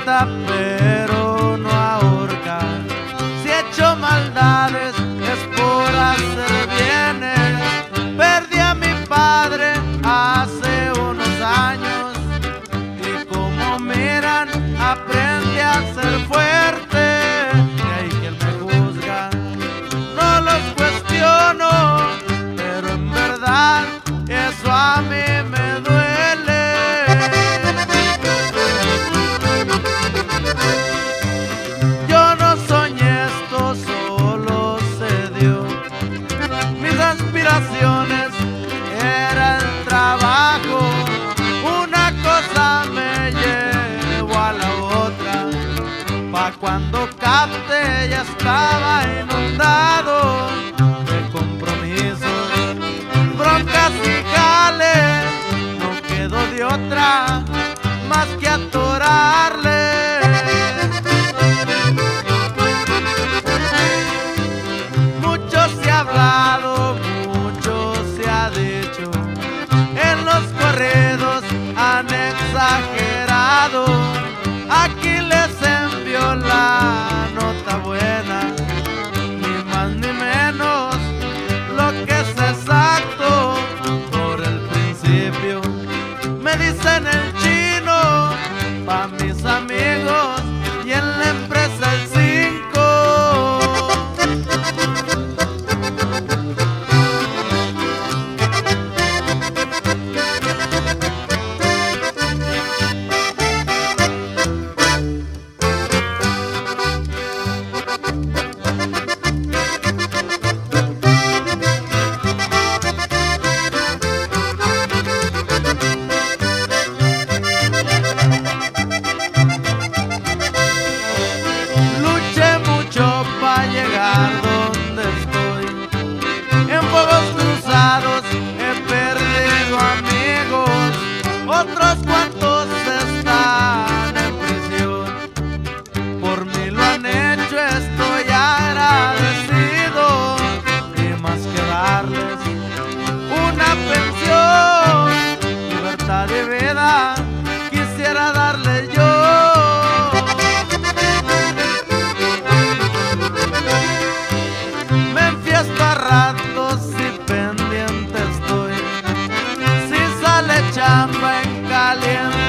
mata pero no ahorca. Si he hecho maldades es por hacer bienes. Perdí a mi padre hace unos años y como miran aprendí a ser fuerte. Y hay quien me juzga, no los cuestiono, pero en verdad eso a mí me duele. Yo no soñé esto, solo se dio. Mis aspiraciones era el trabajo. Una cosa me llevó a la otra. Pa' cuando capte ya estaba inundado de compromisos, broncas y jales. No quedó de otra más que atorarle. Mucho se ha hablado, mucho se ha dicho. En los corridos han exagerado. Aquí les envió la nota buena, ni más ni menos, lo que es exacto. Por el principio me dicen el chino, pa' mis amigos, y en la empresa el 5. Donde estoy, en fuegos cruzados he perdido amigos, otros cuantos están en prisión. Por mí lo han hecho, estoy agradecido, y más que darles una pensión, libertad y vida quisiera darle yo. A ratos y pendiente estoy, si sale chamba en caliente